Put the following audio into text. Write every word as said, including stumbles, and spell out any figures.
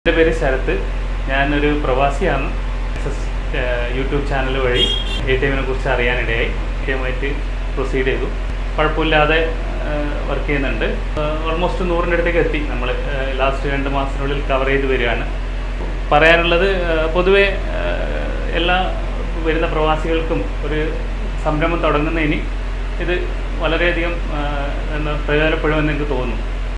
എൻ്റെ പേര് ശരത്ത്. ഞാനൊരു പ്രവാസിയാണ്. യൂട്യൂബ് ചാനൽ വഴി എ ടി എമ്മിനെ കുറിച്ച് അറിയാനിടയായി. എ ടി എമ്മായിട്ട് പ്രൊസീഡ് ചെയ്തു. കുഴപ്പമില്ലാതെ വർക്ക് ചെയ്യുന്നുണ്ട്. ഓൾമോസ്റ്റ് നൂറിൻ്റെ അടുത്തേക്ക് എത്തി. നമ്മൾ ലാസ്റ്റ് രണ്ട് മാസത്തിനുള്ളിൽ കവർ ചെയ്ത് വരികയാണ്. പറയാനുള്ളത്, പൊതുവെ എല്ലാ വരുന്ന പ്രവാസികൾക്കും ഒരു സംരംഭം തുടങ്ങുന്നതിന് ഇത് വളരെയധികം എന്താ പ്രയോജനപ്പെടുമെന്ന് എനിക്ക് തോന്നുന്നു.